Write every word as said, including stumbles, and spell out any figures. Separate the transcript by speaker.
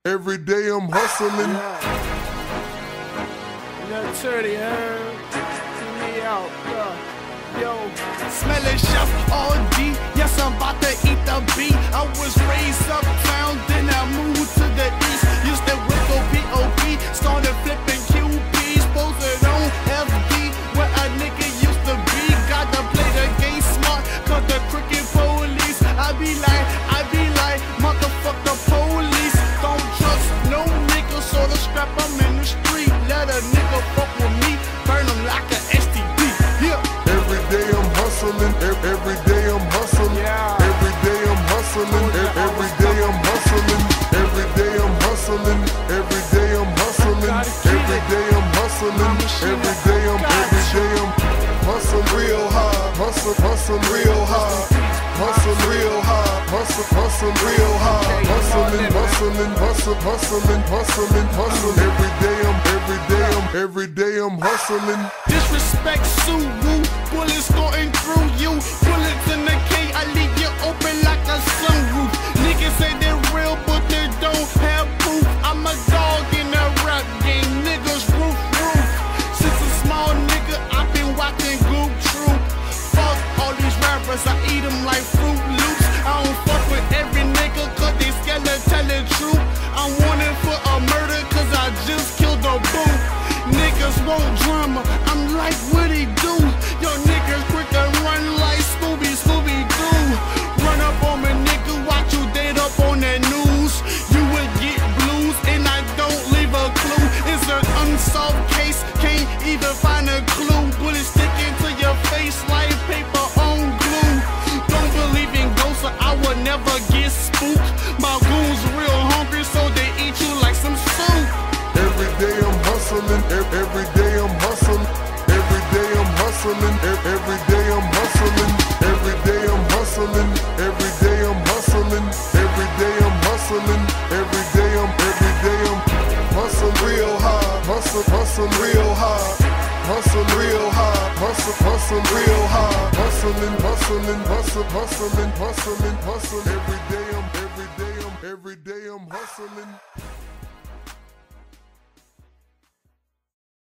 Speaker 1: Every day I'm hustling.
Speaker 2: Little Turdy, heard? See me out, yeah. Yo, smelling chef O D. Yes, I'm about to eat the beat. I was raised uptown, then I moved to the east. Used to whip O P O P, started flipping Q Ps, posted on F D, where a nigga used to be. Got to play the game smart, cause the crooked police. I be like, I be like, motherfuck the police. Don't trust no nigga, so the scrap I'm in the street. Let a nigga fuck with me, burn him like a S T D. Yeah.
Speaker 1: Every day I'm hustling, every day I'm hustling.
Speaker 2: Yeah.
Speaker 1: Every day I'm hustling, every day I'm hustling. Every day I'm hustling, every day I'm hustling. Every day I'm hustling, every day I'm, every day I'm hustling real hard, hustle, hustle real hard. Hustle real hard, hustle, hustle real hard. Hustling, hustling, hustle, hustling, hustling, hustling. Every day I'm, every day I'm, every day I'm hustling.
Speaker 2: Disrespect Suwu, bullets going through you. Bullets in the K, I leave you open like a sunroof. Niggas say they're real, but they don't have proof. I'm a dog in a rap game, niggas roof roof. Since a small nigga, I've been watching Goop Troop. Fuck all these rappers, I eat them like Fruit Loops. I don't fuck with every nigga, cause they scared to tell the truth. I'm wanted for a murder, cause I just killed a boo. Niggas want drama, I'm like, what he do? Yo, niggas quick to run like Scooby, Scooby-Doo. Run up on me, nigga, watch you dead up on that news. You would get blues, and I don't leave a clue. It's an unsolved case, can't even find a clue. Bullets sticking to your face like paper on glue. Don't believe in ghosts, or I would never get spooked. My goons real hungry, so they eat you like some soup.
Speaker 1: Every day I'm hustling, every day I'm hustling. Every day I'm hustling, every day I'm hustling. Every day I'm hustling, every day I'm hustling. Every day I'm hustling, every day I'm, every day I'm hustling real hard, hustle, hustle real hard. Hustle real hard, hustle, hustle real hard. Hustling, hustling, hustle, hustling, hustling, hustling. Every day I'm, every day I'm, every day I'm hustling.